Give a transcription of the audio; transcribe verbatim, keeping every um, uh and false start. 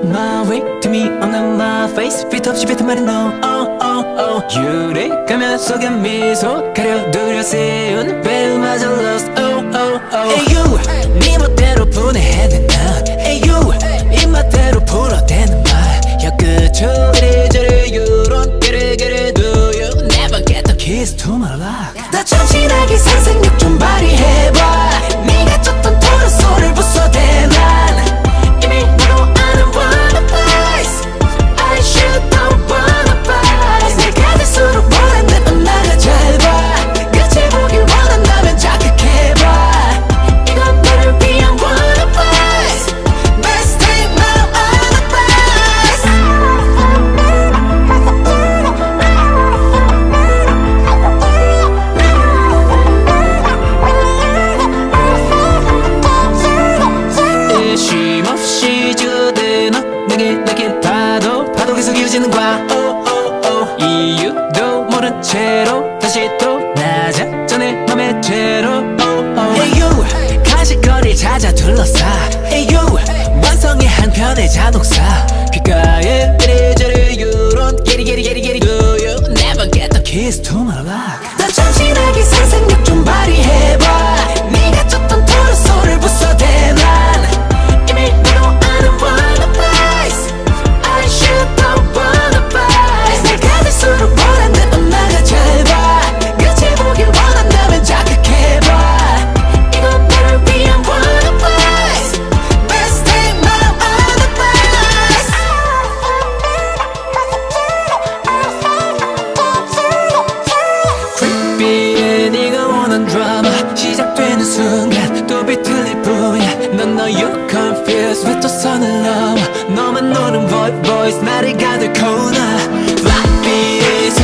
my way to me on my face fit 없이 뱉은 말이 no oh oh oh 유래가면 속에 미소 가려 두려 세운 배우마저 lost oh oh oh Hey you 네 멋대로 분해해낸 난 Hey you 입맛대로 풀어대는 말 혀끝으로 이리저리 유론 게레게레 do you never get the keys to my life 나 참신하게 상상력 좀 발휘해봐 네가 쳤던 토로소를 부숴대 난 이미 너도 아는 wanna place I should don't wanna place 내가 될수록 원하는 엄마가 잘봐 끝을 보길 원한다면 자극해봐 이건 너를 위한 wanna place Let's take my other place 쉼없이 주대 너 내게 내게 파도 파도 계속 이어지는 과 oh, oh, oh. 이유도 모른 채로 다시 또 낮아져 내 맘의 채로 oh, oh. Hey you 간식거리 찾아 둘러싸 Hey you 완성의 한편의 자동차 귓가에 이리저리 유론 게리 게리 게리 게리 Do you never get the keys to my life 나 참신하게 상상력 좀 발휘해봐 네가 쳤던 토로소를 부숴대 난 이미 너도 아는 wanna place I should don't wanna place 내가 될수록 원하는 엄마가 잘봐 끝을 보길 원한다면 자극해봐 이건 너를 위한 wanna place Let's take my other place Creepy해 네가 원한 드라마 시작되는 순간 또 비틀릴 뿐이야 넌 너 you confused 왜 또 선을 넘어 너만 노는 voice voice 나를 가득 코나 Floppy